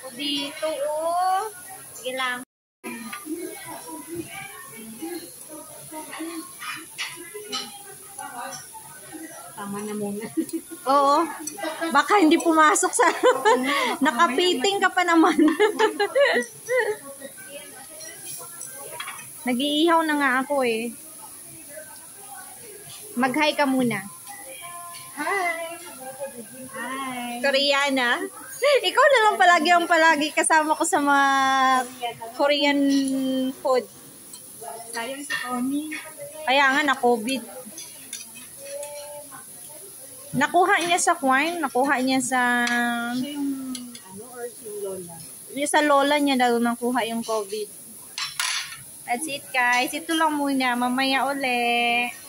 ako dito, oh. Sige lang. Tama na muna. Oo. Baka hindi pumasok sa... Nakapiting ka pa naman. Nag-iihaw na nga ako eh. Mag-hi ka muna. Hi! Hi! Koreana. Ikaw na lang palagi kasama ko sa mga Korean food. Sayang si Tony. Kaya nga na-COVID. Nakuha niya sa Quine, nakuha niya sa... Siya yung, or yung lola? Yung sa lola niya daw nakuha yung COVID. That's it guys. Ito lang muna. Mamaya uli.